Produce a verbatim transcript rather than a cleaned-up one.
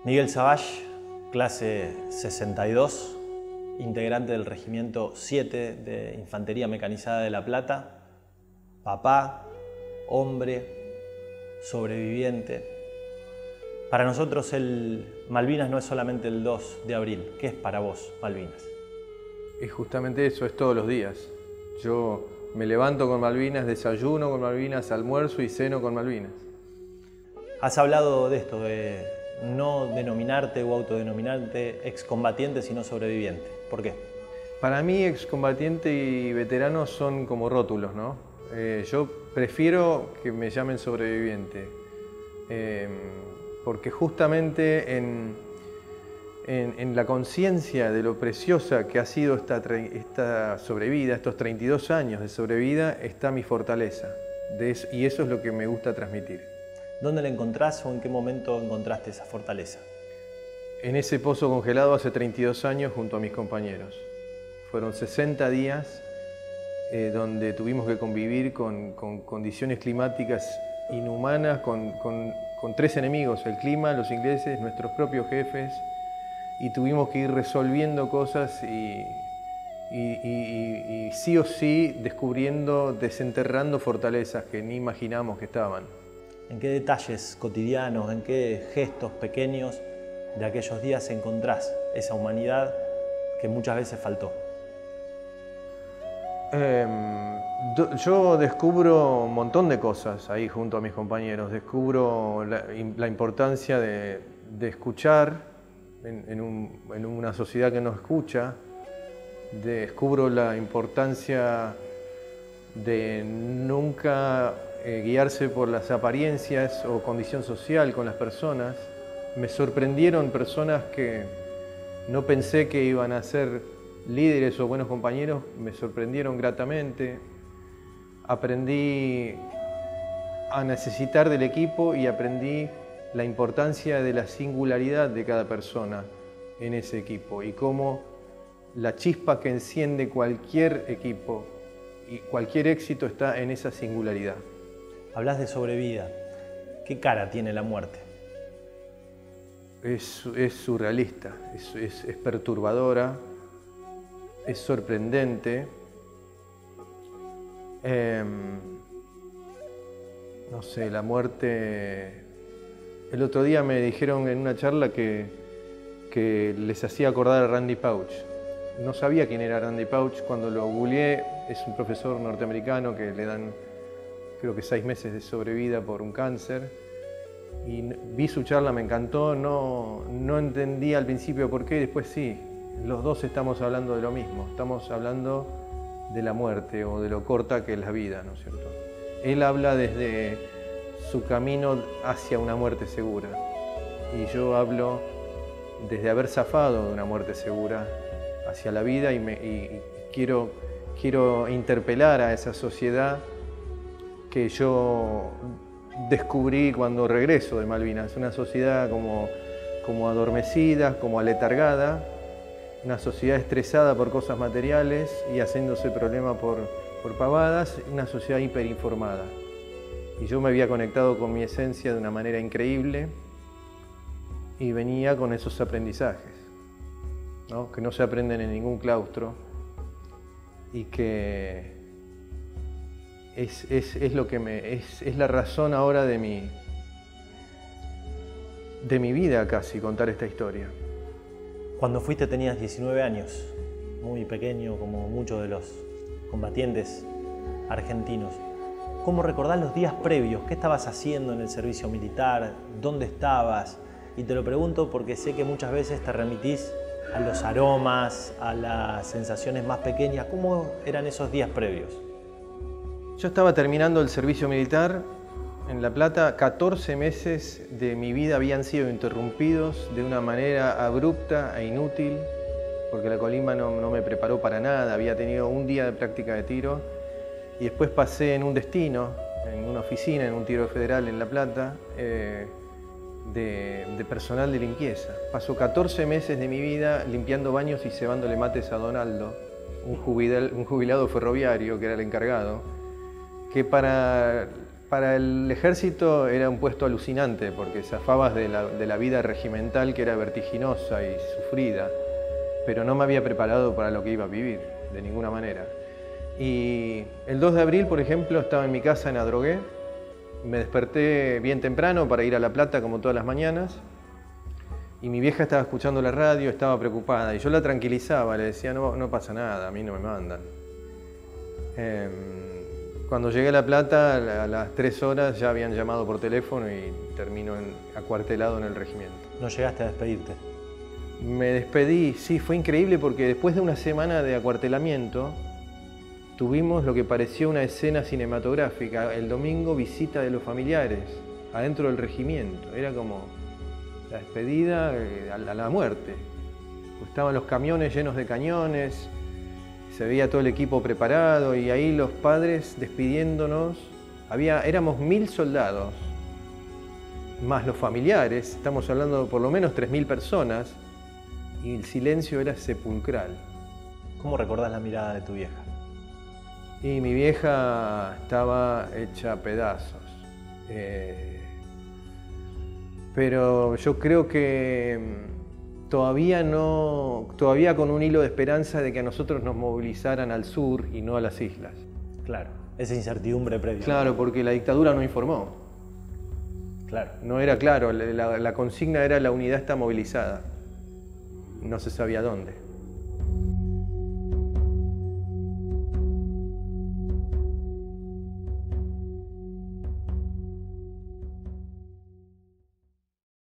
Miguel Savage, clase sesenta y dos, integrante del Regimiento siete de Infantería Mecanizada de La Plata, papá, hombre, sobreviviente. Para nosotros el Malvinas no es solamente el dos de abril. ¿Qué es para vos Malvinas? Es justamente eso, es todos los días. Yo me levanto con Malvinas, desayuno con Malvinas, almuerzo y ceno con Malvinas. Has hablado de esto, de no denominarte o autodenominarte excombatiente, sino sobreviviente. ¿Por qué? Para mí, excombatiente y veterano son como rótulos, ¿no? Eh, yo prefiero que me llamen sobreviviente, eh, porque justamente en, en, en la conciencia de lo preciosa que ha sido esta, esta sobrevida, estos treinta y dos años de sobrevida, está mi fortaleza. De eso, y eso es lo que me gusta transmitir. ¿Dónde la encontrás o en qué momento encontraste esa fortaleza? En ese pozo congelado hace treinta y dos años junto a mis compañeros. Fueron sesenta días eh, donde tuvimos que convivir con, con condiciones climáticas inhumanas, con, con, con tres enemigos, el clima, los ingleses, nuestros propios jefes, y tuvimos que ir resolviendo cosas y, y, y, y, y sí o sí descubriendo, desenterrando fortalezas que ni imaginamos que estaban. ¿En qué detalles cotidianos, en qué gestos pequeños de aquellos días encontrás esa humanidad que muchas veces faltó? Eh, yo descubro un montón de cosas ahí junto a mis compañeros. Descubro la, la importancia de, de escuchar en, en, un, en una sociedad que no escucha. Descubro la importancia de nunca eh, guiarse por las apariencias o condición social con las personas. Me sorprendieron personas que no pensé que iban a ser líderes o buenos compañeros, me sorprendieron gratamente. Aprendí a necesitar del equipo y aprendí la importancia de la singularidad de cada persona en ese equipo y cómo la chispa que enciende cualquier equipo y cualquier éxito está en esa singularidad. Hablas de sobrevida. ¿Qué cara tiene la muerte? Es, es surrealista, es, es, es perturbadora, es sorprendente. Eh, no sé, la muerte... El otro día me dijeron en una charla que, que les hacía acordar a Randy Pauch. No sabía quién era Randy Pauch, cuando lo googleé, es un profesor norteamericano que le dan, creo que seis meses de sobrevida por un cáncer. Y vi su charla, me encantó, no, no entendí al principio por qué, después sí. Los dos estamos hablando de lo mismo, estamos hablando de la muerte o de lo corta que es la vida, ¿no es cierto? Él habla desde su camino hacia una muerte segura y yo hablo desde haber zafado de una muerte segura hacia la vida y, me, y, y quiero, quiero interpelar a esa sociedad que yo descubrí cuando regreso de Malvinas, una sociedad como, como adormecida, como aletargada, una sociedad estresada por cosas materiales y haciéndose problema por, por pavadas, una sociedad hiperinformada. Y yo me había conectado con mi esencia de una manera increíble y venía con esos aprendizajes, ¿no? Que no se aprenden en ningún claustro y que es, es, es, lo que me, es, es la razón ahora de mi, de mi vida casi, contar esta historia. Cuando fuiste tenías diecinueve años, muy pequeño como muchos de los combatientes argentinos. ¿Cómo recordás los días previos? ¿Qué estabas haciendo en el servicio militar? ¿Dónde estabas? Y te lo pregunto porque sé que muchas veces te remitís a los aromas, a las sensaciones más pequeñas. ¿Cómo eran esos días previos? Yo estaba terminando el servicio militar en La Plata. catorce meses de mi vida habían sido interrumpidos de una manera abrupta e inútil, porque la colimba no, no me preparó para nada. Había tenido un día de práctica de tiro y después pasé en un destino, en una oficina, en un tiro federal en La Plata, eh, de, de personal de limpieza. Pasó catorce meses de mi vida limpiando baños y cebándole mates a Donaldo, un jubilado, un jubilado ferroviario que era el encargado, que para Para el ejército era un puesto alucinante porque zafabas de la, de la vida regimental, que era vertiginosa y sufrida, pero no me había preparado para lo que iba a vivir, de ninguna manera. Y el dos de abril, por ejemplo, estaba en mi casa en Adrogué, me desperté bien temprano para ir a La Plata como todas las mañanas, y mi vieja estaba escuchando la radio, estaba preocupada, y yo la tranquilizaba, le decía, no, no pasa nada, a mí no me mandan. Eh, Cuando llegué a La Plata, a las tres horas ya habían llamado por teléfono y termino en, acuartelado en el regimiento. ¿No llegaste a despedirte? Me despedí, sí, fue increíble porque después de una semana de acuartelamiento tuvimos lo que pareció una escena cinematográfica. El domingo, visita de los familiares adentro del regimiento. Era como la despedida a la muerte. Estaban los camiones llenos de cañones. Se veía todo el equipo preparado y ahí los padres despidiéndonos. Había, éramos mil soldados, más los familiares, estamos hablando de por lo menos tres mil personas, y el silencio era sepulcral. ¿Cómo recordás la mirada de tu vieja? Y mi vieja estaba hecha a pedazos. Eh, pero yo creo que Todavía, no, todavía con un hilo de esperanza de que a nosotros nos movilizaran al sur y no a las islas. Claro, esa incertidumbre previa. Claro, porque la dictadura no informó. Claro. No era claro, la, la consigna era la unidad está movilizada. No se sabía dónde.